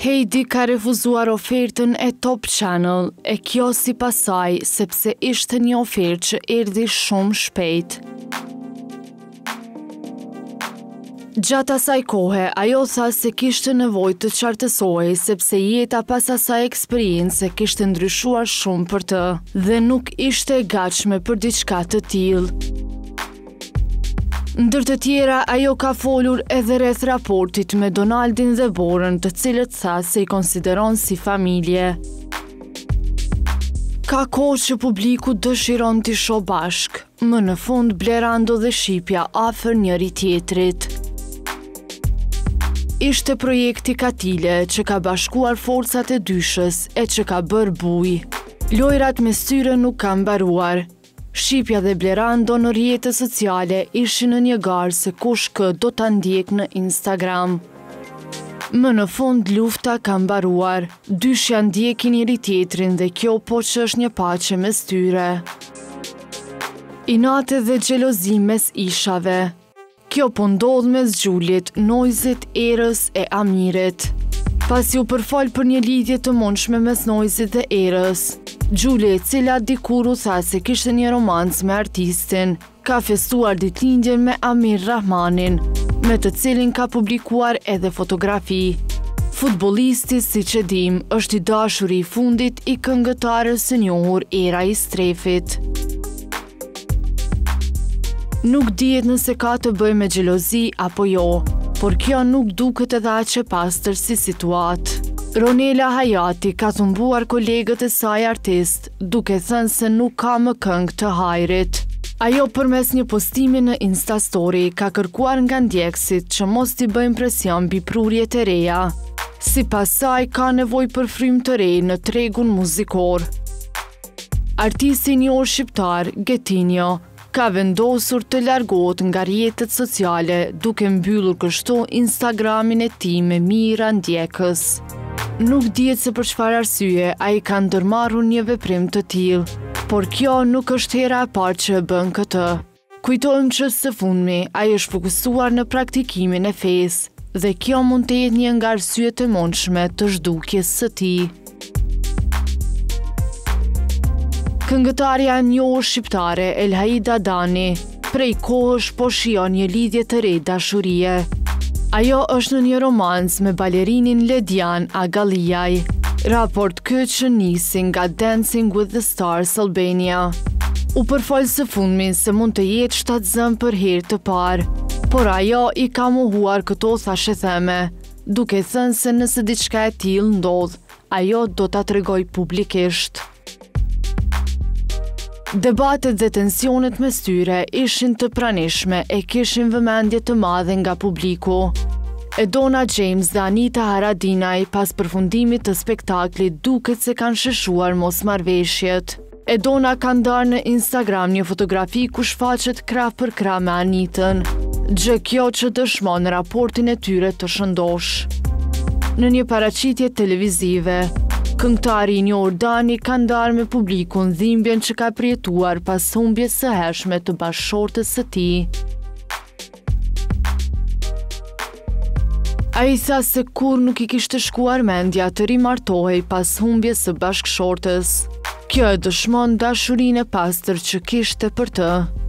Heidi ka refuzuar ofertën e Top Channel e kjo sipas saj sepse ishte një ofertë që erdhi shumë shpejt. Gjatë asaj kohe, ajo tha se kishte nevojë të qartësohej sepse jeta pas asaj eksperiencë kishte ndryshuar shumë për të dhe nuk ishte e gatshme për diçka të tillë. Ndër të tjera, ajo ka folur edhe rreth raportit me Donaldin dhe Borën, të cilët tha se i konsideron si familje. Ka kohë që publiku dëshiron t'i shoh bashk, më në fund Blerando dhe Shqipja afër njëri tjetrit. Ishte projekti Katile që ka bashkuar forcat e dyshës e që ka bërë bujë. Lojrat me syre nuk kanë mbaruar. Shqipja dhe Blerando në rrjetet sociale ishin në një garë se kush kë do ta ndjek në Instagram. Më në fund lufta ka mbaruar. Dyshja ndjekin njëri tjetrin dhe kjo po që është një paqe mes tyre. Inate dhe xhelozi mes ishave. Kjo po ndodh mes Gjulit, Nojzit, Erës e Amirit. Pasi u përfol për një lidhje të mundshme mes Nojzit dhe Erës, Gjuli, e cila dikur u tha se kishte një romancë me artistin, ka festuar ditëlindjen me Amir Rahmanin, me të cilin ka publikuar edhe fotografi. Futbollisti, siç e dim, është i dashuri i fundit i këngëtarës së njohur Era i Strefit. Nuk dihet nëse ka të bëjë me xhelozi apo jo, por kjo nuk duket edhe aq e pastër si situatë. Ronela Hayati ka thumbuar kolegët e saj artist, duke thënë se nuk ka më këngë të hajrit. Ajo përmes një postimi në Instastory ka kërkuar nga ndjekësit që mos t'i bëjnë presion mbi prurjet e reja. Sipas saj ka nevojë për frymë të re në tregun muzikor. Artisti i njohur shqiptar, Getinjo, ka vendosur të largohet nga rrjetet sociale duke mbyllur kështu Instagramin e tij me mijëra ndjekës. Nuk dihet se për çfarë arsye ai ka ndërmarrur një veprim të tillë, por kjo nuk është hera e parë që e bën këtë. Kujtojmë që së fundmi ai është fokusuar në praktikimin e fesë dhe kjo mund të jetë një nga arsyet e mundshme të zhdukjes së tij. Këngëtarja e njohur shqiptare Elhaida Dani prej kohësh po shijon një lidhje të re dashurie. Ajo është në një romancë me balerinin Ledian Agaliaj, raport ky që nisi nga Dancing with the Stars Albania. U përfol së fundmi se mund të jetë shtatzën për herë të parë, por ajo i ka mohuar këto thashetheme, duke thënë se nëse diçka e tillë ndodh, ajo do ta tregoj publikisht. Debatet dhe tensionet mes tyre ishin të pranishme e kishin vëmendje të madhe nga publiku. Edona James dhe Anita Haradinaj pas përfundimit të spektaklit duket se kanë sheshuar mosmarrveshjet. Edona ka ndarë në Instagram një fotografi ku shfaqet krah për krah me Anitën, gjë kjo që dëshmon raportin e tyre të shëndosh. Në një paraqitje televizive, këngëtari i njohur Dani ka ndarë me publikun dhimbjen që ka përjetuar pas humbjes së hershme të bashkëshortes së tij. Ai tha se kur nuk i kishte shkuar mendja të rimartohej pas humbjes së bashkëshortes. Kjo e dëshmon dashurinë e pastër që kishte për të.